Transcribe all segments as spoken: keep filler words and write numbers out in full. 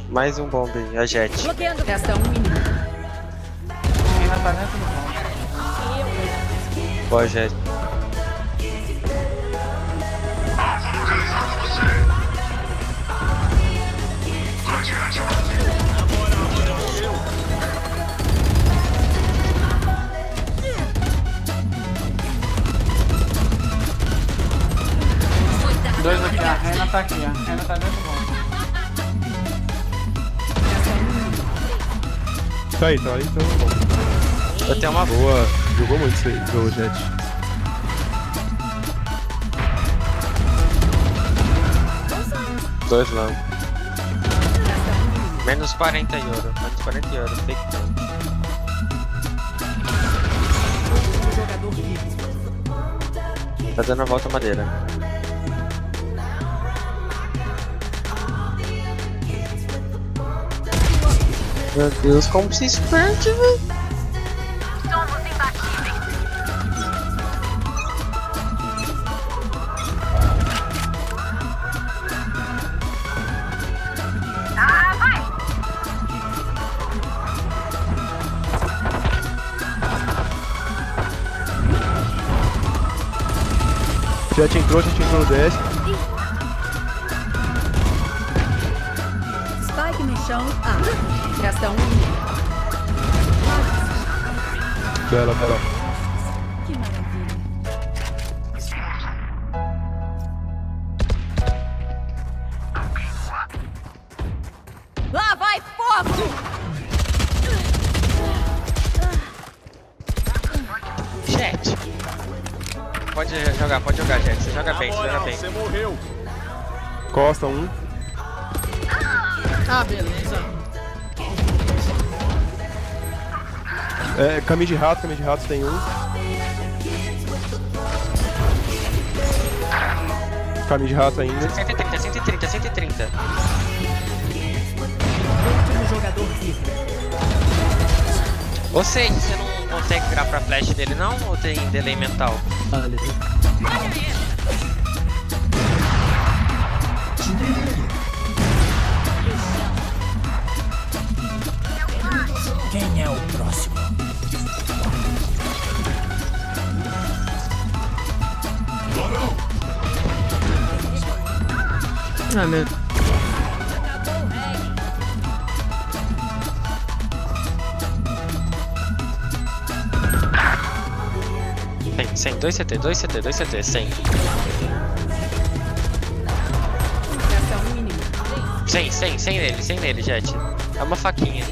Mais um bomb aí, a Jett. Bloqueando. Resta um inimigo. Ainda tá dentro do bomb. Boa, Jett. Dois aqui, a Rena tá aqui, a Rena tá dentro do bomb. Tá aí, tá aí, então bom. Eu tenho uma boa. Jogou muito isso aí, jogou Jett. dois lá. Menos quarenta euro. Menos quarenta euro. Fake tank. Tá dando a volta à madeira. Meu Deus, como se esperte, velho. Somos imbatíveis. Ah, vai! Jett entrou, Jett entrou no D S. Spike no chão. Ah. Resta um inimigo. Bela, bela. Que maravilha. Lá vai fogo! Jett. Pode jogar, pode jogar, Jett. Você joga bem, você joga bem. Você morreu. Costa um. Ah, beleza. É, caminho de rato, caminho de rato tem um. Caminho de rato ainda. cento e trinta, cento e trinta, cento e trinta. Último jogador vivo. Você, você não consegue virar pra flash dele não? Ou tem delay mental? Quem é o próximo? Ah, meu. cem, cem, dois C T, dois C T, dois C T, cem. Resta um inimigo. cem, cem, cem nele, cem nele, Jett. É uma faquinha.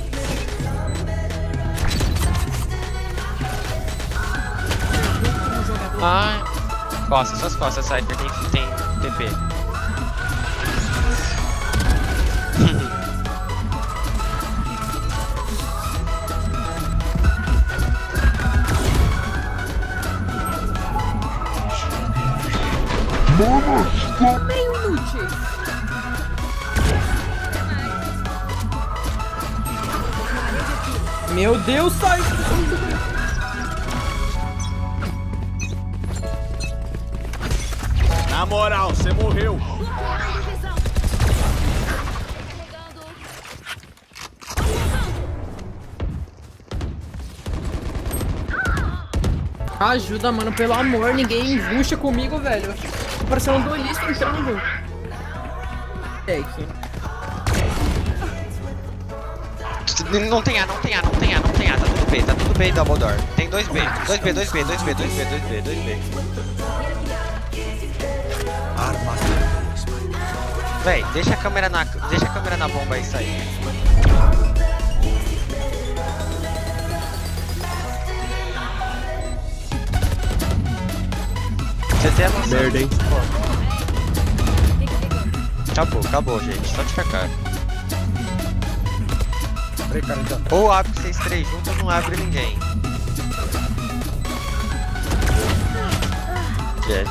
Ai. Costas, suas costas, Cypher, tem, tem T P. Meio inútil. Meu Deus, sai! Na moral, você morreu. Ajuda, mano, pelo amor, ninguém embucha comigo, velho. Tô parecendo um duelista entrando. É aqui. Não tem A, não tem A, não tem A, não tem A, tá tudo B, tá tudo B, double door. Tem dois B, dois B, dois B, dois B, dois B, dois B, dois B. Véi, deixa a câmera na, deixa a câmera na bomba aí sair. Você tem a noção. Merda, hein? Acabou, acabou, gente. Só de ficar. Ou abre vocês três juntos ou não abre ninguém. Jett.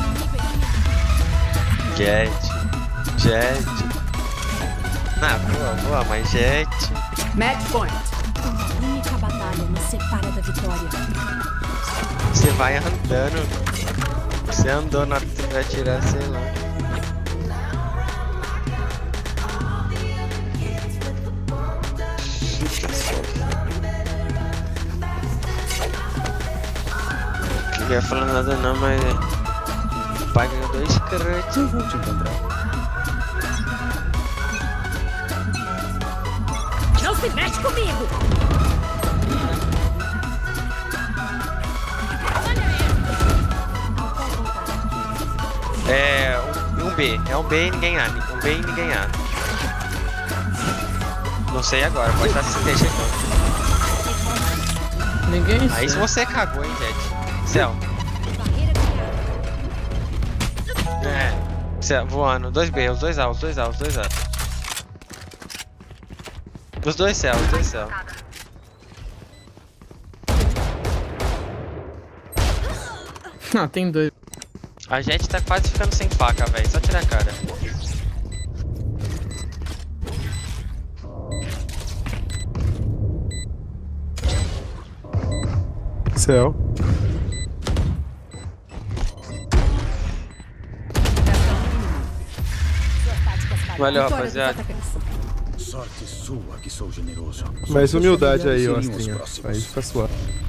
Jett. Jett. Ah, boa, boa, mas Jett. Match point. Uma única batalha nos separa da vitória. Você vai andando. Você andou na hora que você vai atirar, sei lá. Não ia falar nada não, mas... O pai ganhou dois créditos. Eu vou te encontrar. Não se mete comigo! É um, um B, é um B e ninguém A, um B e ninguém A. Não sei agora, pode estar se chegando. Ninguém Aí se sabe. você cagou, hein, Jett. Céu. É, céu, voando, dois B, os dois A, os dois A, os dois A. Os dois céu, os dois céu. Ah, tem dois. A Jett tá quase ficando sem faca, velho. Só tirar a cara. Céu. Valeu, Vitória dos rapaziada. atacantes. Sorte sua que sou generoso. Mais Suas humildade aí, familiares seriam os Ostrinha. próximos. Aí fica suave.